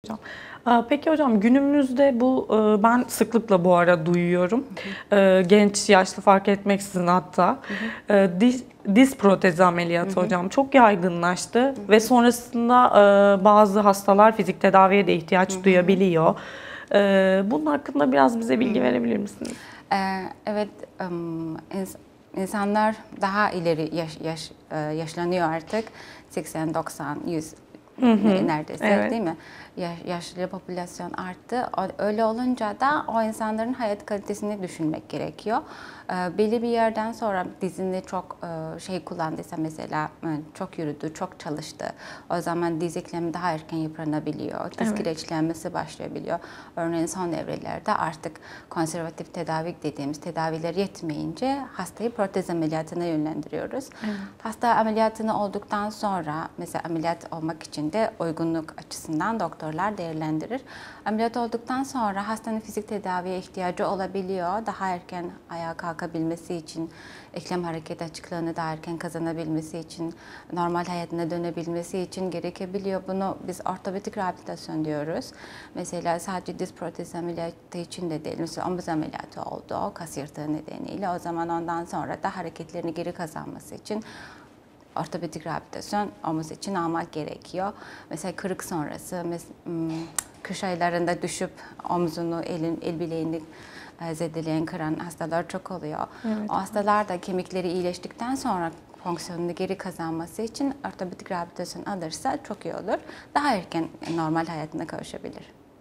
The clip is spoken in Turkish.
hocam. Peki hocam günümüzde bu ben sıklıkla bu ara duyuyorum. Genç, yaşlı fark etmeksizin hatta diz protezi ameliyatı hocam çok yaygınlaştı ve sonrasında bazı hastalar fizik tedaviye de ihtiyaç duyabiliyor. Bunun hakkında biraz bize bilgi verebilir misiniz? Evet, insanlar daha ileri yaşlanıyor artık. 80, 90, 100 neredeyse, evet. değil mi? Yaşlı popülasyon arttı. Öyle olunca da o insanların hayat kalitesini düşünmek gerekiyor. Belli bir yerden sonra dizini çok kullandıysa mesela çok yürüdü, çok çalıştı. O zaman diz eklemi daha erken yıpranabiliyor. Diz kireçlenmesi başlayabiliyor. Örneğin son evrelerde artık konservatif tedavi dediğimiz tedaviler yetmeyince hastayı protez ameliyatına yönlendiriyoruz. Hasta ameliyatını olduktan sonra mesela ameliyat olmak için de uygunluk açısından doktorlar değerlendirir. Ameliyat olduktan sonra hastanın fizik tedaviye ihtiyacı olabiliyor. Daha erken ayağa kalkabilmesi için, eklem hareket açıklığını daha erken kazanabilmesi için, normal hayatına dönebilmesi için gerekebiliyor. Bunu biz ortopedik rehabilitasyon diyoruz. Mesela sadece diz protezi ameliyatı için de değil. Mesela omuz ameliyatı oldu, kas yırtığı nedeniyle. O zaman ondan sonra da hareketlerini geri kazanması için ortopedik rehabilitasyon omuz için almak gerekiyor. Mesela kırık sonrası, kış aylarında düşüp omzunu, el bileğini zedeleyen, kıran hastalar çok oluyor. Evet. O hastalar da kemikleri iyileştikten sonra fonksiyonunu geri kazanması için ortopedik rehabilitasyon alırsa çok iyi olur. Daha erken normal hayatına kavuşabilir.